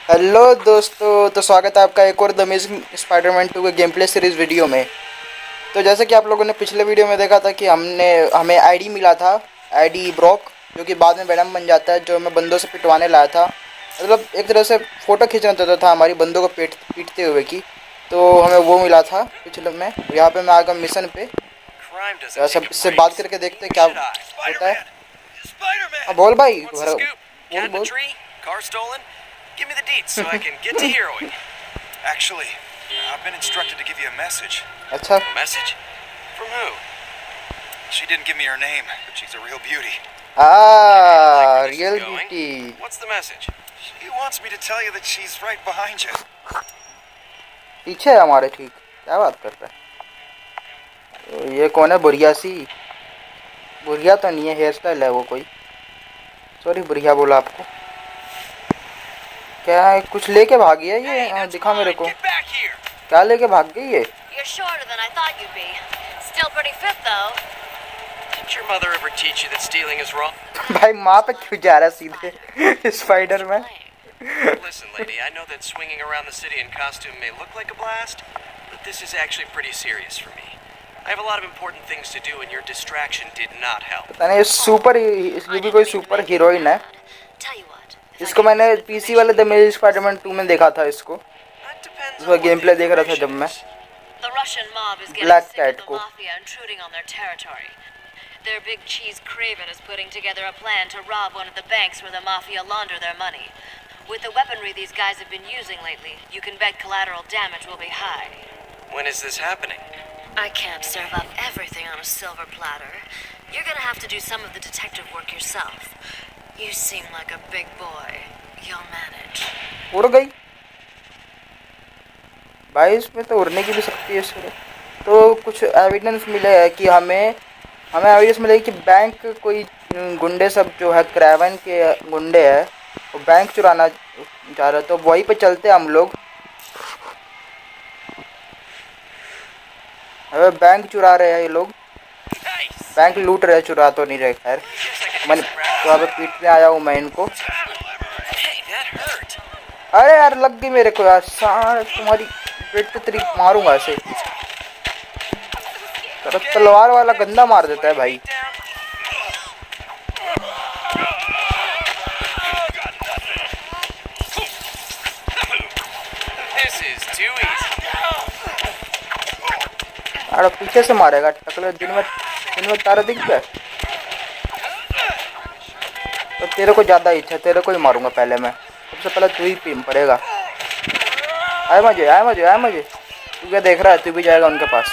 Hello दोस्तों, तो स्वागत है आपका एक और द अमेजिंग स्पाइडरमैन 2 के गेम प्ले सीरीज़ वीडियो में। तो जैसे कि आप लोगों ने पिछले वीडियो में देखा था कि हमें आईडी मिला था, आईडी ब्रॉक, जो कि बाद में वेनम बन जाता है, जो मैं बंदों से पिटवाने लाया था। मतलब एक तरह से फ़ोटो खींचना चाहता था हमारी बंदों को पीटते हुए की। तो हमें वो मिला था पिछले में। यहाँ पे मैं आ गया मिशन पे। तो सब इससे बात करके देखते क्या होता है। हाँ बोल भाई, बोल बोल। Car stolen? Give me the deets so I can get to heroing. Actually, I've been instructed to give you a message. अच्छा, A message? From who? She didn't give me her name, but she's a real beauty. Where this real is going? Beauty. What's the message? She wants me to tell you that she's right behind you. पीछे है हमारे, ठीक। क्या बात कर रहा है? तो ये कौन है? बुढ़िया सी? बुढ़िया तो नहीं है, हेयर स्टाइल है वो कोई। सॉरी, बुढ़िया बोला आपको। क्या है, कुछ लेके भागी है ये? Hey, that's दिखा मेरे mine. को। Get back here. क्या लेके भाग गई ये? You're shorter than I thought you'd be. Still pretty fit, though. Did your mother ever teach you that stealing is wrong? भाई माँ पे क्यों जा रहा है सीधे स्पाइडर में? Listen, lady, I know that swinging around the city in costume may look like a blast, but this is actually pretty serious for me. I have a lot of important things to do, and your distraction did not help. पता नहीं, ये भी कोई super heroine है। Tell you what. इसको मैंने PC वाले the amazing Spiderman 2 में देखा था इसको। That depends उसका on what game the play देख रहा था information जब मैं। is. The Russian mob is getting Black sick of Cat the को। mafia intruding on their territory. Their big cheese Craven is putting together a plan to rob one of the banks where the mafia launder their money. With the weaponry these guys have been using lately, you can bet collateral damage will be high. When is this happening? I can't serve up everything on a silver platter. You're gonna have to do some of the detective work yourself. You seem like a big boy. You'll manage. उड़ गई भाई, इसमें तो उड़ने की भी शक्ति है इसमें। तो कुछ एविडेंस मिले है कि हमें एविडेंस मिले कि बैंक कोई गुंडे सब जो है, क्रेवन के गुंडे है, वो बैंक चुराना चाह रहे। तो वहीं पे चलते हम लोग। अबे बैंक चुरा रहे हैं ये लोग, Nice. बैंक लूट रहे, चुरा तो नहीं रहे। खैर मैं तो यहाँ पे पीटने आया हूँ मैं इनको। Hey, that hurt. अरे यार, लग गई मेरे को यार। सार तुम्हारी पेट तेरी मारूंगा ऐसे। तलवार वाला गंदा मार देता है भाई। This is too easy. अरे पीछे से मारेगा टकले। दिन में तारा दिख गया। तो तेरे को ज्यादा इच्छा, तेरे को ही मारूंगा पहले मैं। सबसे पहले तू ही पीम पड़ेगा। आए मजे। तू क्या देख रहा है? तू भी जाएगा उनके पास।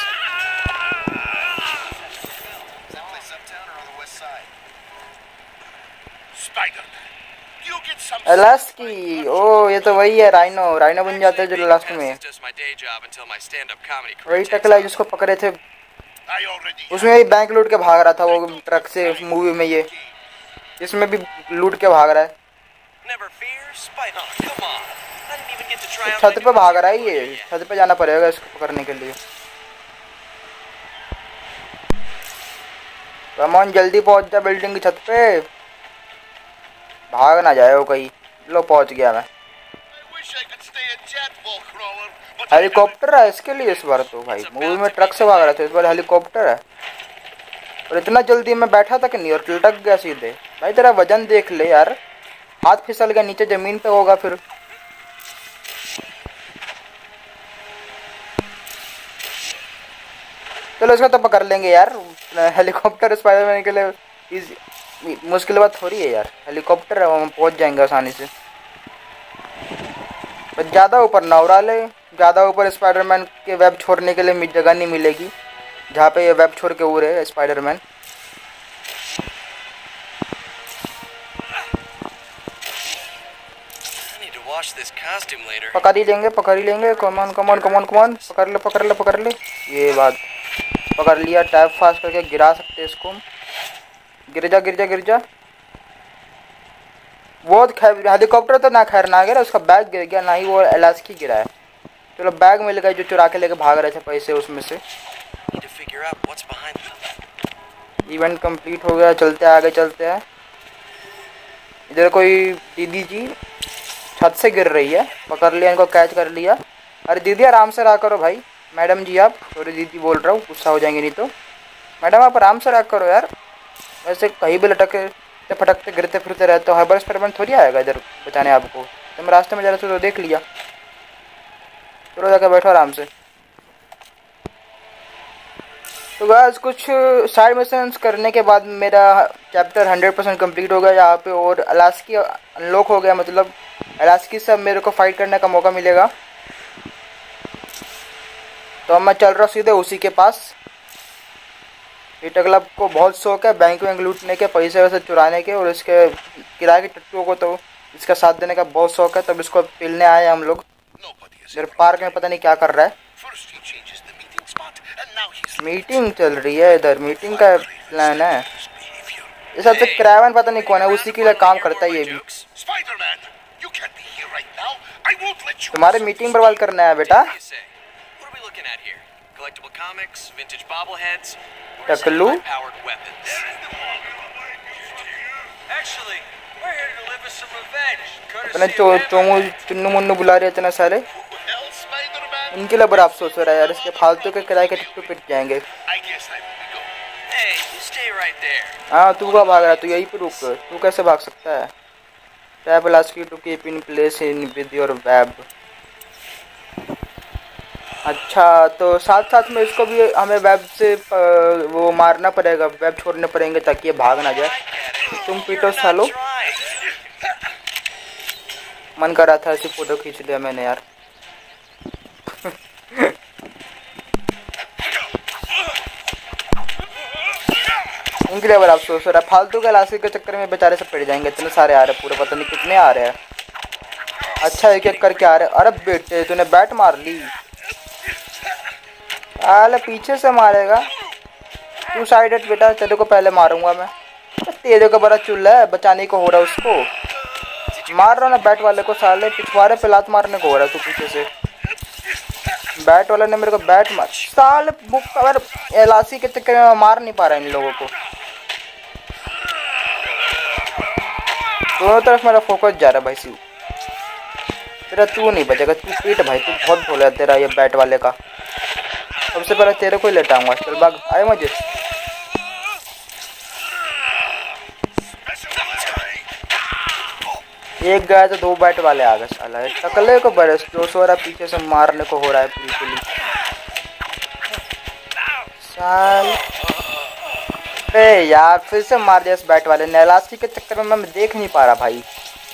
Someplace uptown or on the west side? Spider-Man, you get some. Last की, ओ ये तो वही है, राइनो बन जाता है जो लास्ट में। This is just my day job until my stand-up comedy career वही takes टकला off. जिसको पकड़े थे, I already. उसमें भी बैंक लूट के भाग रहा था वो ट्रक से। उस मूवी में ये, इसमें भी लूट के भाग रहा है। Never fear, Spider. Oh, come on. I didn't even get to try out छत my पे new भाग रहा है superhero ये। yet. छत पे जाना पड़ेगा इसको पकड़ने के लिए। कमॉन, जल्दी पहुंच जा बिल्डिंग की छत पे। भाग ना जाए वो कहीं। लो पहुंच गया मैं। I wish I could stay a jet, Volcrawler, but helicopter है इसके लिए इस बार तो भाई। मूवी में ट्रक से भाग रहा था, इस बार हेलीकॉप्टर है। और इतना जल्दी मैं बैठा तक नहीं और लटक गया सीधे। भाई तेरा वजन देख ले यार। हाथ फिसल गया, नीचे जमीन पे होगा फिर। चलो इसको तो पकड़ लेंगे यार। हेलीकॉप्टर स्पाइडरमैन के लिए मुश्किल बात थोड़ी है यार। हेलीकॉप्टर है, हम पहुंच जाएंगे आसानी से। पर ज़्यादा ऊपर ना उड़ा ले। ज़्यादा ऊपर स्पाइडरमैन के वेब छोड़ने के लिए जगह नहीं मिलेगी जहाँ पे ये वेब छोड़ के उड़े Spiderman. I need to wash this costume later. पकड़ ही लेंगे। कमान। पकड़ ले। ये बात पकड़ लिया। टैप फास्ट करके गिरा सकते हैं इसको। गिर जा। वो हेलीकॉप्टर तो ना खैर ना गिरा, उसका बैग गिर गया, ना ही वो एलास्की गिरा है। चलो बैग मिल गया जो चुरा के लेके भाग रहे थे पैसे उसमें से। Need to figure out what's behind them. Event complete हो गया। चलते हैं आगे। इधर कोई दीदी जी छत से गिर रही है। पकड़ लिया इनको, कैच कर लिया। अरे दीदी आराम से रहा करो भाई। मैडम जी आप, सॉरी दीदी बोल रहा हूँ, गुस्सा हो जाएंगे नहीं तो। मैडम आप आराम से रहा करो यार, ऐसे कहीं भी लटकते फटकते गिरते फिरते रहते हो। हर एक्सपेरिमेंट थोड़ी आएगा इधर बचाने आपको। तुम रास्ते में जा रहे थे तो देख लिया। चलो जाकर बैठो आराम से। तो गाइस कुछ साइड मिशंस करने के बाद मेरा चैप्टर 100% कंप्लीट हो गया यहाँ पे, और अलास्की अनलॉक हो गया। मतलब अलास्की से अब मेरे को फाइट करने का मौका मिलेगा। तो अब मैं चल रहा हूँ सीधे उसी के पास। पीटर क्लब को बहुत शौक है बैंक में लूटने के, पैसे वैसे चुराने के, और इसके किराए के टट्टुओं को तो इसका साथ देने का बहुत शौक है। तब इसको पिलने आए हम लोग। इधर पार्क में पता नहीं क्या कर रहा है। मीटिंग चल रही है इधर, मीटिंग का प्लान है। इस सबसे क्राइवन पता नहीं कौन है, उसी के लिए काम करता है ये भी। तुम्हारे मीटिंग बर्बाद करना है बेटा। टकलू अपने चोमू चुन्नू मुन्नू बुला रहे इतने सारे, इनके लिए बड़ा अफसोस हो रहा है यार। इसके फालतू के किराए के टट्टू पिट जाएंगे। हाँ तू क्या भाग रहा है, तू यहीं पे रुक। तू कैसे भाग सकता है। टैब अलास्की to keep in place in with your web. अच्छा तो साथ साथ में इसको भी हमें वेब से वो मारना पड़ेगा, वेब छोड़ने पड़ेंगे ताकि ये भाग ना जाए। तुम पीटो सालो। मन कर रहा था ऐसी फोटो खींच लिया मैंने यार। इनके लिए बड़ा अफसोस हो रहा है। फालतू के इलाके के चक्कर में बेचारे से पड़ जाएंगे। इतने सारे आ रहे पूरे, पता नहीं कितने आ रहे हैं। अच्छा एक एक करके आ रहे। अरे बेटे तूने बैट मार ली। अरे पीछे से मारेगा तू। साइड हट बेटा, तेरे को पहले मारूंगा मैं। तेरे को बड़ा चुल्ला है, बचाने को हो रहा है उसको। मार रहा ना बैट वाले को साले, पिछवाड़े पे लात मारने को हो रहा है तू पीछे से। बैट वाले ने मेरे को बैट मार साल बुक कवर। एलआसी के चक्कर में मार नहीं पा रहा इन लोगों को। दोनों तरफ मेरा फोकस जा रहा है भाई। शिव तेरा तू नहीं बचेगा, तू पीट भाई। तू बहुत भोला है तेरा ये बैट वाले का। सबसे पहले तेरे को ही लेटाऊंगा। चल भाग, आए मुझे। एक गया तो दो बैट वाले आ गए साला। टकले को बरस जो सो रहा पीछे से मारने को हो रहा है बिल्कुल साल। यार फिर से मार दिया इस बैट वाले ने। इलास्टिक के चक्कर में मैं देख नहीं पा रहा भाई।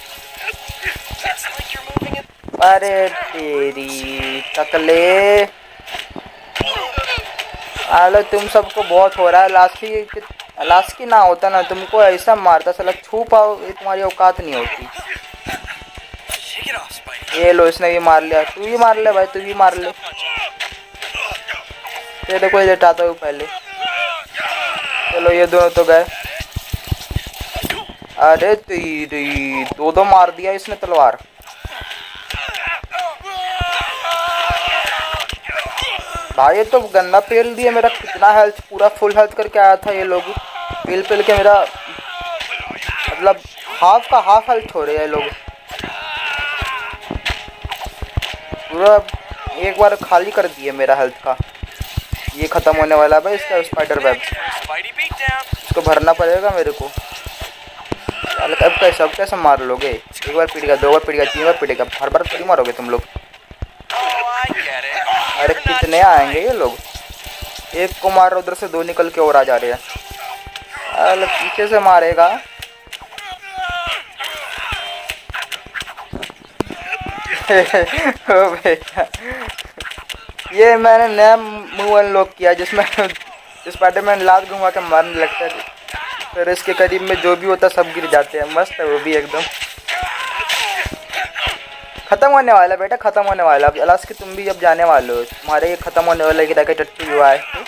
अरे तेरी टकले। अरे तुम सबको बहुत हो रहा है। इलास्टिक ना होता ना तुमको ऐसा मारता साला। छू पाओ तुम्हारी औकात नहीं होती। ये लो इसने भी मार लिया। तू भी मार ले भाई, तू भी मार ले। तेरे को ही लेटाता हूँ पहले। चलो ये दोनों तो गए। अरे तेरी दो मार दिया इसने तलवार। भाई ये तो गंदा पेल दिया मेरा। कितना हेल्थ, पूरा फुल हेल्थ करके आया था ये लोग। पेल के मेरा मतलब हाफ का हाफ हेल्थ हो रहे हैं लोग। पूरा एक बार खाली कर दिए मेरा हेल्थ का। ये खत्म होने वाला है भाई इसका स्पाइडर वेब। इसको भरना पड़ेगा मेरे को। अब कैसे मार लोगे। एक बार पीटेगा, दो बार पीटेगा, तीन बार पीटेगा, हर बार थोड़ी मारोगे तुम लोग। अरे कितने आएंगे ये लोग। एक को मार उधर से दो निकल के और आ जा रहे हैं। अरे पीछे से मारेगा। ये मैंने नया मूव अनलॉक किया जिसमें स्पाइडरमैन लात घुमा के मारने लगता है। फिर इसके करीब में जो भी होता है सब गिर जाते हैं। मस्त है वो भी एकदम। खत्म होने वाला बेटा, खत्म होने वाला। अब अलास्की तुम भी अब जाने वाले हो। तुम्हारे ये खत्म होने वाला गिरा के टट्टू हुआ है।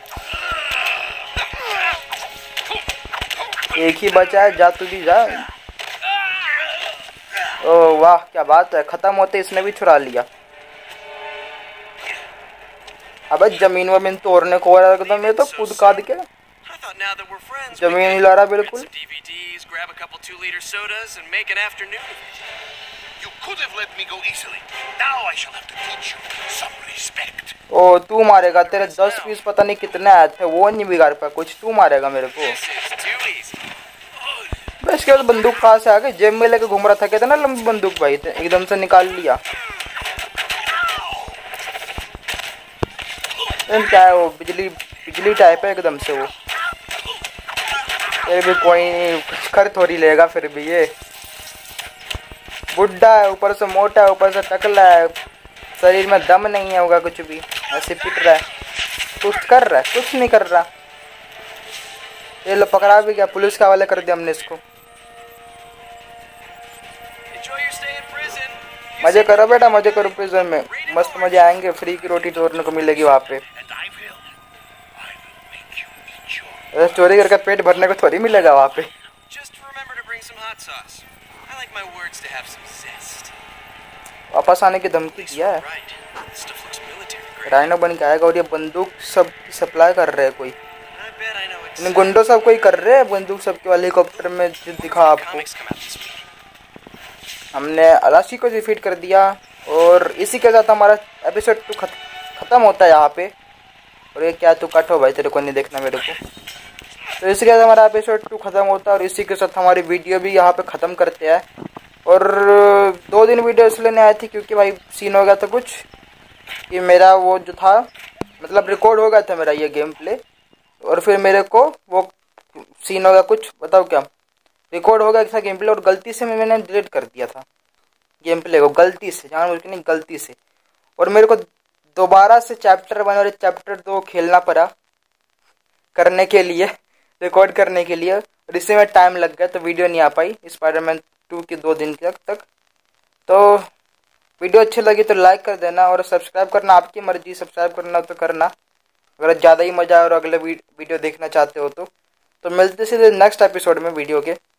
एक ही बचा है, जा तू भी जा। ओ वाह क्या बात है। खत्म होते इसने भी छुड़ा लिया। अबे जमीन वमीन तोड़ने को एकदम। ये तो कूद काद के जमीन हिला रहा बिल्कुल। You could have let me go easily. Now I shall have to teach you some respect. ओ तू मारेगा, तेरे 10 पीस पता नहीं कितने आए थे, वो नहीं बिगाड़ पाया कुछ, तू मारेगा मेरे को। This is too easy. बस इसके बाद बंदूक कहाँ से आ गई, जेब में लेके घूम रहा था, कहते ना लंबी बंदूक भाई, एकदम से निकाल लिया। क्या है वो, बिजली टाइप है एकदम से वो। फिर भी कोई नहीं, कुछ कर थोड़ी लेगा फिर भी। ये बुढ़ा है, ऊपर से मोटा है, ऊपर से टकला है, शरीर में दम नहीं है होगा कुछ भी, ऐसे पिट रहा है, कुछ कर रहा है, कुछ नहीं कर रहा। ये लो पकड़ा भी गया, पुलिस के हवाले कर दिया हमने इसको। Enjoy your stay in prison. मजे करो बेटा, मजे करो प्रिजन में, मस्त मजे आएंगे, फ्री की रोटी चोरने को मिलेगी वहाँ पे। And I will make you eat your... चोरी करके पेट भरने को थोड़ी मिलेगा वहाँ पे। Just remember to bring some hot sauce. I like my words to have some zest. वापस आने की धमकी दिया है। Right. This stuff looks military grade. Rhino बन के आएगा और ये बंदूक सब की सप्लाई कर रहे हैं कोई, I bet I know in exactly गुंडों सब कोई कर रहे हैं बंदूक सबके वाले हेलीकॉप्टर में जो दिखा आपको। comics come out this week. हमने अलाशी को डिफीट कर दिया और इसी के साथ हमारा एपिसोड 2 खत्म होता है यहाँ पे। और ये क्या तू कट हो भाई, तेरे को नहीं देखना मेरे को। तो इसी के साथ हमारा एपिसोड 2 खत्म होता है और इसी के साथ हमारी वीडियो भी यहाँ पे ख़त्म करते हैं। और 2 दिन वीडियो इसलिए नहीं आई थी क्योंकि भाई सीन हो गया था कुछ कि मेरा वो जो था, मतलब रिकॉर्ड हो गया था मेरा ये गेम प्ले, और फिर मेरे को वो सीन हो गया कुछ, बताओ क्या, रिकॉर्ड हो गया था गेम प्ले और गलती से मैंने डिलीट कर दिया था गेम प्ले को, गलती से, जानबूझ के नहीं, गलती से। और मेरे को दोबारा से चैप्टर 1 और चैप्टर 2 खेलना पड़ा करने के लिए, रिकॉर्ड करने के लिए, और इससे में टाइम लग गया तो वीडियो नहीं आ पाई स्पाइडरमैन 2 की 2 दिन तक। तो वीडियो अच्छी लगी तो लाइक कर देना और सब्सक्राइब करना आपकी मर्जी, सब्सक्राइब करना तो करना अगर ज़्यादा ही मज़ा आए और अगले वीडियो देखना चाहते हो तो मिलते सीधे नेक्स्ट एपिसोड में वीडियो के।